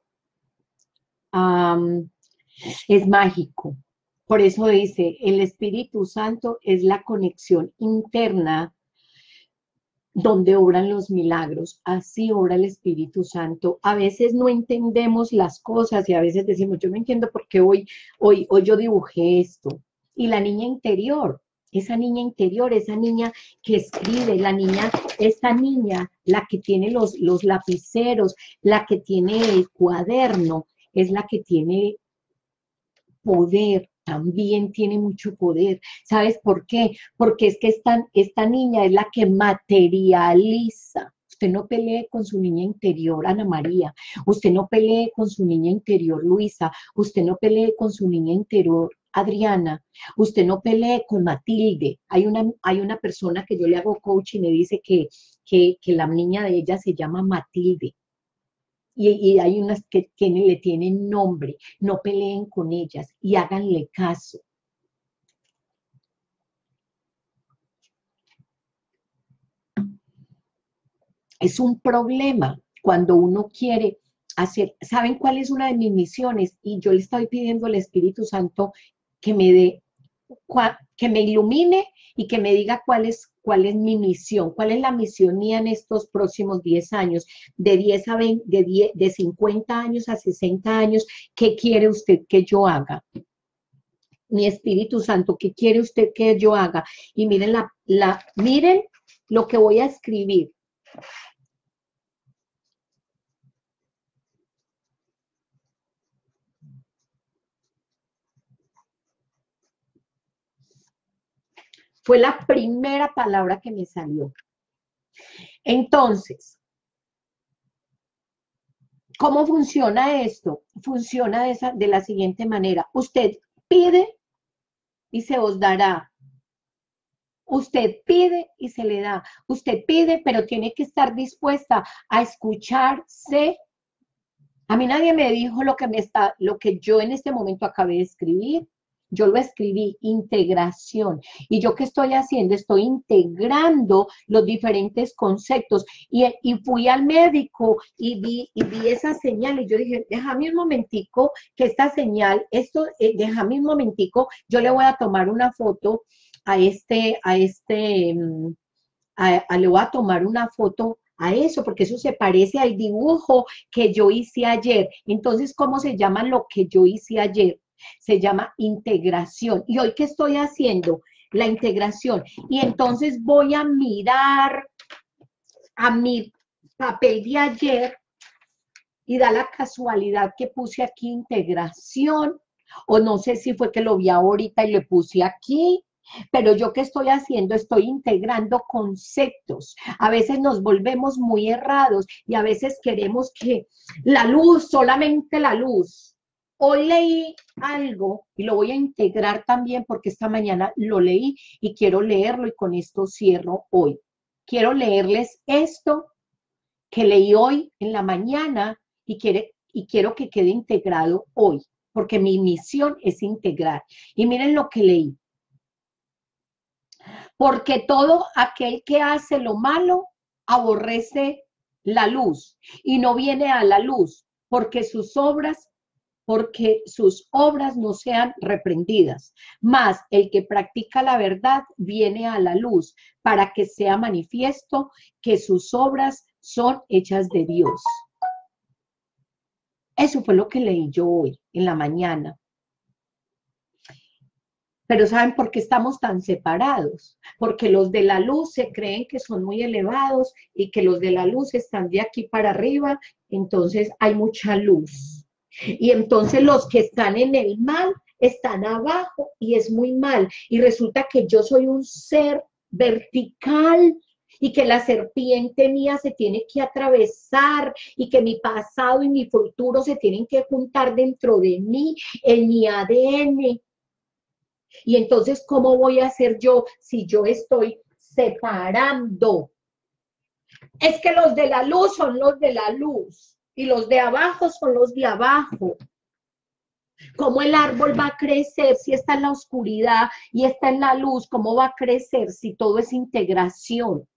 es mágico. Por eso dice, el Espíritu Santo es la conexión interna donde obran los milagros. Así obra el Espíritu Santo. A veces no entendemos las cosas y a veces decimos, yo no entiendo por qué hoy yo dibujé esto. Y la niña interior, esa niña que escribe, esta niña, la que tiene los lapiceros, la que tiene el cuaderno, es la que tiene poder, también tiene mucho poder. ¿Sabes por qué? Porque es que esta niña es la que materializa. Usted no pelee con su niña interior, Ana María. Usted no pelee con su niña interior, Luisa. Usted no pelee con su niña interior, Adriana. Usted no pelee con Matilde. Hay una persona que yo le hago coaching y me dice que la niña de ella se llama Matilde. Y hay unas que le tienen nombre, no peleen con ellas y háganle caso. Es un problema cuando uno quiere hacer, ¿saben cuál es una de mis misiones? Y yo le estoy pidiendo al Espíritu Santo que me dé, que me ilumine y que me diga cuál es mi misión, cuál es la misión mía en estos próximos 10 años, de 10 a 20, de 50 años a 60 años, ¿qué quiere usted que yo haga? Mi Espíritu Santo, ¿qué quiere usted que yo haga? Y miren, miren lo que voy a escribir. Fue la primera palabra que me salió. Entonces, ¿cómo funciona esto? Funciona de la siguiente manera. Usted pide y se os dará. Usted pide y se le da. Usted pide, pero tiene que estar dispuesta a escucharse. A mí nadie me dijo lo que yo en este momento acabé de escribir. Yo lo escribí, integración. ¿Y yo qué estoy haciendo? Estoy integrando los diferentes conceptos. Y fui al médico y vi esa señal y yo dije, déjame un momentico que esta señal, déjame un momentico, yo le voy a tomar una foto le voy a tomar una foto a eso, porque eso se parece al dibujo que yo hice ayer. Entonces, ¿cómo se llama lo que yo hice ayer? Se llama integración. ¿Y hoy qué estoy haciendo? La integración. Y entonces voy a mirar a mi papel de ayer y da la casualidad que puse aquí integración, o no sé si fue que lo vi ahorita y le puse aquí. Pero yo qué estoy haciendo, estoy integrando conceptos. A veces nos volvemos muy errados y a veces queremos que la luz, solamente la luz. Hoy leí algo y lo voy a integrar también porque esta mañana lo leí y quiero leerlo y con esto cierro hoy. Quiero leerles esto que leí hoy en la mañana y quiero que quede integrado hoy, porque mi misión es integrar. Y miren lo que leí. Porque todo aquel que hace lo malo aborrece la luz y no viene a la luz, porque sus obras no sean reprendidas. Mas el que practica la verdad viene a la luz para que sea manifiesto que sus obras son hechas de Dios. Eso fue lo que leí yo hoy en la mañana. Pero ¿saben por qué estamos tan separados? Porque los de la luz se creen que son muy elevados y que los de la luz están de aquí para arriba, entonces hay mucha luz. Y entonces los que están en el mal están abajo y es muy mal. Y resulta que yo soy un ser vertical y que la serpiente mía se tiene que atravesar y que mi pasado y mi futuro se tienen que juntar dentro de mí, en mi ADN. Y entonces, ¿cómo voy a hacer yo si yo estoy separando? Es que los de la luz son los de la luz y los de abajo son los de abajo. ¿Cómo el árbol va a crecer si está en la oscuridad y está en la luz? ¿Cómo va a crecer si todo es integración?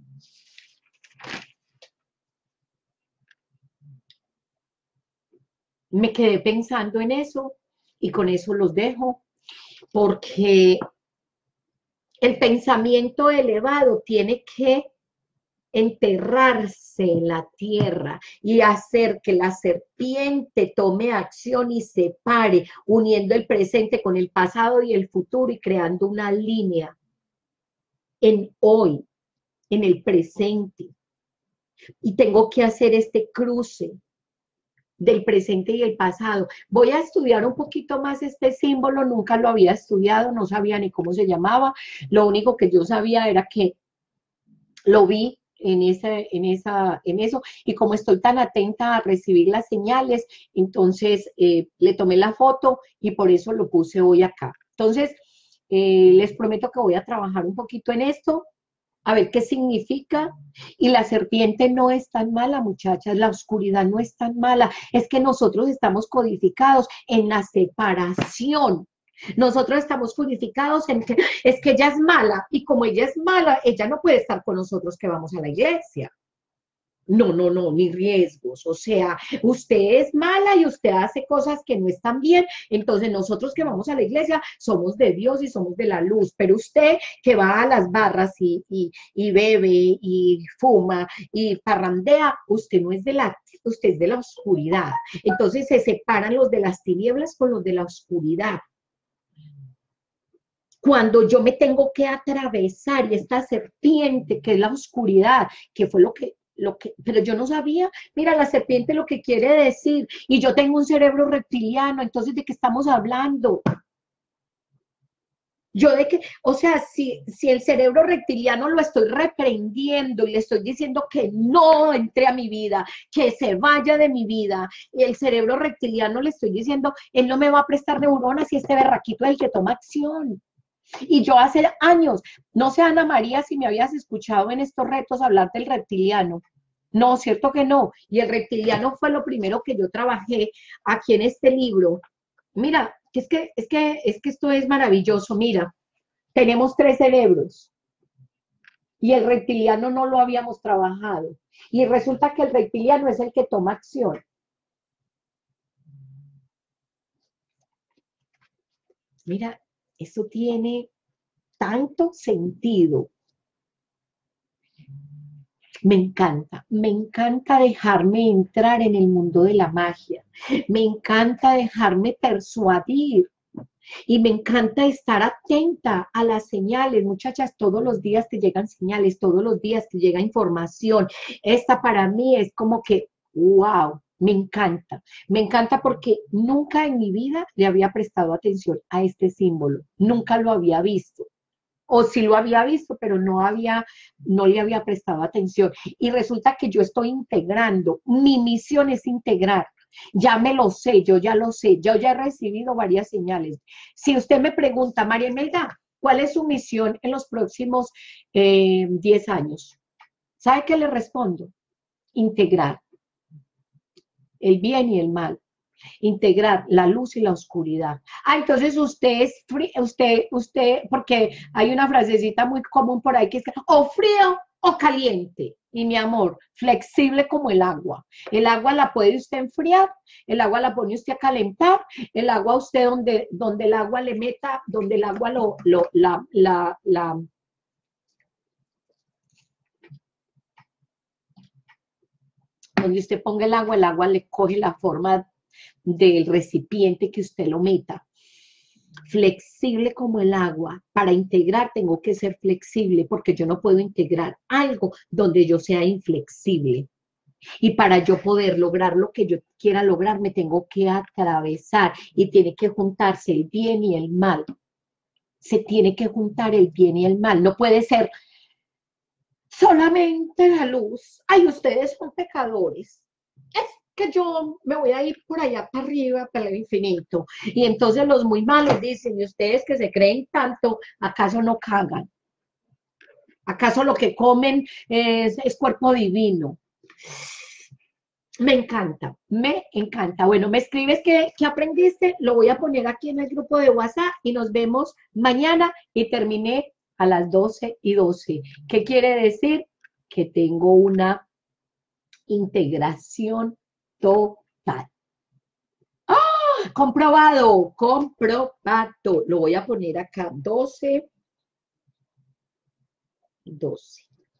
Me quedé pensando en eso y con eso los dejo, porque el pensamiento elevado tiene que enterrarse en la tierra y hacer que la serpiente tome acción y se pare, uniendo el presente con el pasado y el futuro y creando una línea en hoy, en el presente. Y tengo que hacer este cruce del presente y el pasado. Voy a estudiar un poquito más este símbolo, nunca lo había estudiado, no sabía ni cómo se llamaba, lo único que yo sabía era que lo vi en eso, y como estoy tan atenta a recibir las señales, entonces le tomé la foto y por eso lo puse hoy acá. Entonces, les prometo que voy a trabajar un poquito en esto, a ver qué significa. Y la serpiente no es tan mala, muchachas, la oscuridad no es tan mala, es que nosotros estamos codificados en la separación. Nosotros estamos codificados en que es que ella es mala, y como ella es mala, ella no puede estar con nosotros que vamos a la iglesia. No, no, no, ni riesgos. O sea, usted es mala y usted hace cosas que no están bien, entonces nosotros que vamos a la iglesia somos de Dios y somos de la luz, pero usted que va a las barras y bebe y fuma y parrandea, usted no es usted es de la oscuridad. Entonces se separan los de las tinieblas con los de la oscuridad. Cuando yo me tengo que atravesar y esta serpiente que es la oscuridad, que fue pero yo no sabía, mira, la serpiente lo que quiere decir, y yo tengo un cerebro reptiliano, entonces, ¿de qué estamos hablando? Yo de que, o sea, si el cerebro reptiliano lo estoy reprendiendo y le estoy diciendo que no entre a mi vida, que se vaya de mi vida, y el cerebro reptiliano le estoy diciendo, él no me va a prestar neuronas y este berraquito es el que toma acción. Y yo hace años, no sé, Ana María, si me habías escuchado en estos retos hablar del reptiliano. No, cierto que no. Y el reptiliano fue lo primero que yo trabajé aquí en este libro. Mira, es que esto es maravilloso. Mira, tenemos tres cerebros y el reptiliano no lo habíamos trabajado. Y resulta que el reptiliano es el que toma acción. Mira, eso tiene tanto sentido. Me encanta dejarme entrar en el mundo de la magia, me encanta dejarme persuadir y me encanta estar atenta a las señales. Muchachas, todos los días te llegan señales, todos los días te llega información. Esta para mí es como que, wow, me encanta porque nunca en mi vida le había prestado atención a este símbolo, nunca lo había visto o sí lo había visto, pero no le había prestado atención. Y resulta que yo estoy integrando, mi misión es integrar. Ya me lo sé, yo ya lo sé, yo ya he recibido varias señales. Si usted me pregunta, María Imelda, ¿cuál es su misión en los próximos 10 años? ¿Sabe qué le respondo? Integrar el bien y el mal, integrar la luz y la oscuridad. Ah, entonces usted es frío, porque hay una frasecita muy común por ahí que es o frío o caliente. Y mi amor, flexible como el agua. El agua la puede usted enfriar, el agua la pone usted a calentar, el agua usted donde el agua le meta, donde el agua donde usted ponga el agua le coge la forma del recipiente que usted lo meta. Flexible como el agua. Para integrar tengo que ser flexible porque yo no puedo integrar algo donde yo sea inflexible. Y para yo poder lograr lo que yo quiera lograr, me tengo que atravesar y tiene que juntarse el bien y el mal. Se tiene que juntar el bien y el mal. No puede ser solamente la luz. Ay, ustedes son pecadores. Es que yo me voy a ir por allá para arriba, para el infinito. Y entonces los muy malos dicen, y ustedes que se creen tanto, ¿acaso no cagan? ¿Acaso lo que comen es cuerpo divino? Me encanta, me encanta. Bueno, me escribes qué aprendiste, lo voy a poner aquí en el grupo de WhatsApp y nos vemos mañana y terminé a las 12:12. ¿Qué quiere decir? Que tengo una integración total. ¡Ah! Comprobado, comprobado. Lo voy a poner acá, 12:12.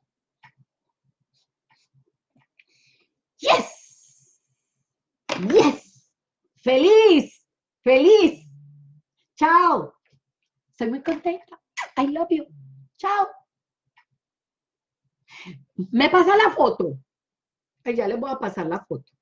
Yes, yes, feliz, feliz. Chao. Estoy muy contenta. I love you. Chao. Me pasa la foto. Ya les voy a pasar la foto.